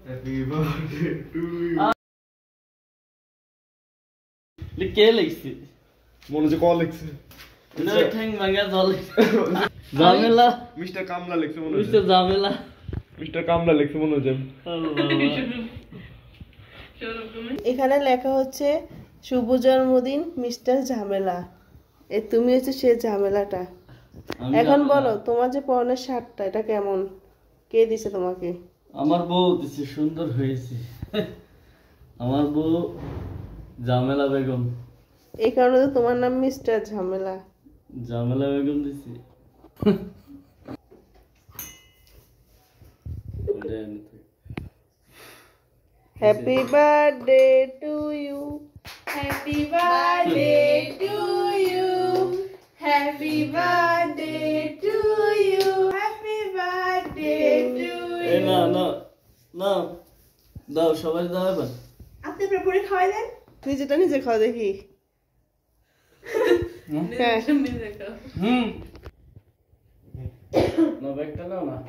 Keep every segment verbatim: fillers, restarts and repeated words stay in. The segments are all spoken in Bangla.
Happy birthday to you. কে লিখছে? মনে হচ্ছে কল লিখছে। না ঠ্যাং ভাঙা জল। জামেলা মিস্টার কামলা লিখছে মনে হচ্ছে। মিস্টার জামেলা মিস্টার কামলা লিখছে মনে হচ্ছে। এখানে লেখা হচ্ছে শুভ জন্মদিন মিস্টার ঝামেলা। এ তুমি হচ্ছে সে ঝামেলাটা। এখন বলো তোমার যে পরনের শার্টটা এটা কেমন, কে দিছে তোমাকে? আমার বউ দিছে, সুন্দর হয়েছে। আমার বউ জামেলা বেগম। এই কারণে তো তোমার নাম মিস্টার ঝামেলা। জামেলা বেগম দিছে। Happy birthday to you, happy birthday to you, happy birthday to you, happy birthday to a you. না না না দাও, সবাই দাও এবার। আপনি পুরোপুরি খাওয়াই দেন। নিজেটা নিজে খাওয়া দেখি। হ্যাঁ হুম না ব্যাগটা নাও না।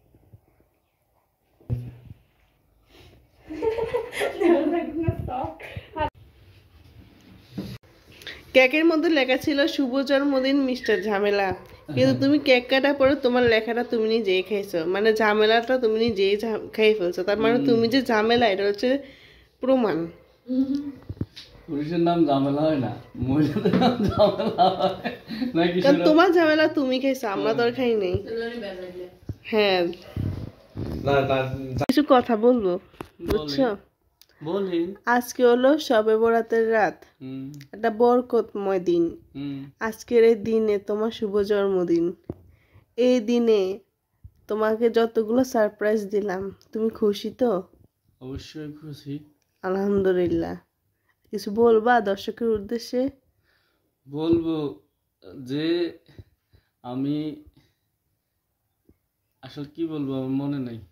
কেকের মধ্যে লেখা ছিল শুভ জন্মদিন মিস্টার ঝামেলা, কিন্তু তুমি কেক কাটার পরে তোমার লেখাটা তুমি নিজেই খেয়েছো, মানে ঝামেলাটা তুমি নিজেই খেয়ে ফেলছো। তার মানে তুমি যে ঝামেলা এটা হচ্ছে প্রমাণ। পুরুষের নাম ঝামেলা হয় না, মহিলাদের নাম ঝামেলা হয় নাকি? কারণ তোমার ঝামেলা তুমি খেয়েছো, আমরা তো আর খাই নাই। হ্যাঁ না না কিছু কথা বলবো, বুঝছো? বলেন। আজকে হলো শবে বরাতের রাত, একটা বরকতময় দিন। আজকের এই দিনে তোমার শুভ জন্মদিন। এই দিনে তোমাকে যতগুলো সারপ্রাইজ দিলাম, তুমি খুশি তো? অবশ্যই খুশি। আলহামদুলিল্লাহ। কিছু বলবা দর্শকের উদ্দেশ্যে? বলবো যে আমি আসলে কি বলবো, আমার মনে নাই।